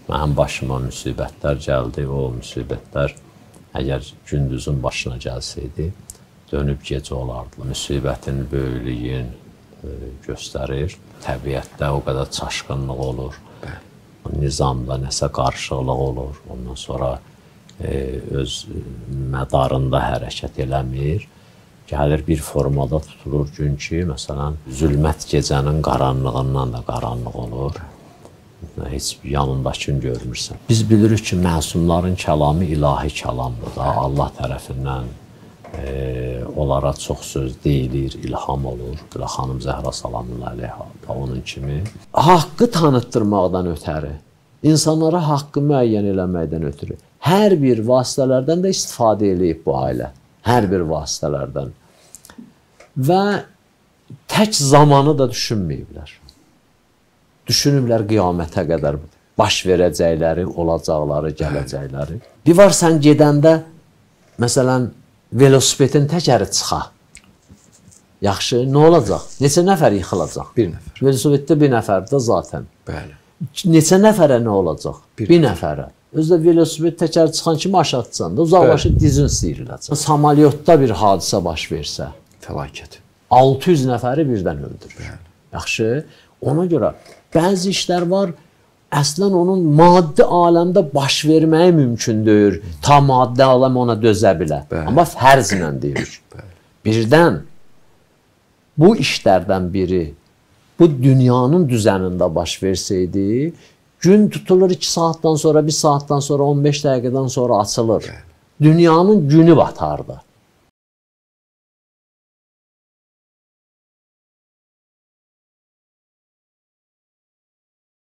Mənim başıma müsibətlər gəldi, o müsibətlər əgər gündüzün başına gəlsəydi, dönüb gecə olardı. Müsibətin böyüklüyün göstərir. Təbiətdə o qədər çaşqınlıq olur. Nizamda nəsə qarışıqlıq olur. Ondan sonra öz mədarında hərəkət eləmir. Gəlir bir formada tutulur gün ki, məsələn, zülmət gecənin qaranlığından da qaranlıq olur. Heç yanındakını görmürsən. Biz bilirik ki, məsumların kəlamı ilahi kəlamdır da. Allah tərəfindən onlara çox söz deyilir, ilham olur. Xanım Zəhra salamullah aleyha da onun kimi. Haqqı tanıtdırmaqdan ötəri, insanlara haqqı müəyyən eləməkdən ötürü hər bir vasitələrdən də istifadə edib bu ailə. Hər bir vasitələrdən. Və tək zamanı da düşünməyiblər. Düşünüblər qiyamətə qədər baş verəcəkləri, olacaqları, gələcəkləri. Bir var sən gedəndə, məsələn, velosipedin təkəri çıxa. Yaxşı, nə olacaq? Neçə nəfər yıxılacaq? Bir nəfər. Velosipeddə bir nəfər də zaten. Bəli. Neçə nəfərə nə olacaq? Bir nəfərə. Özdə velosiped təkəri çıxan kimi aşağı çıxanda uzaqlaşıb dizin sıyırılacaq. Samolyotda bir hadisə baş versə, fəlakət. 600 nəfəri birdən öldürür. Yaxşı, ona görə bəzi işlər var, əslən onun maddi aləmdə baş verməyi mümkün deyil. Ta maddi aləm ona dözə bilər. Amma fərzlə deyir. Birdən bu işlərdən biri bu dünyanın düzənində baş versəydi, gün tutulur 2 saatdan sonra, 1 saatdan sonra, 15 dəqiqədən sonra açılır. Dünyanın günü batardı.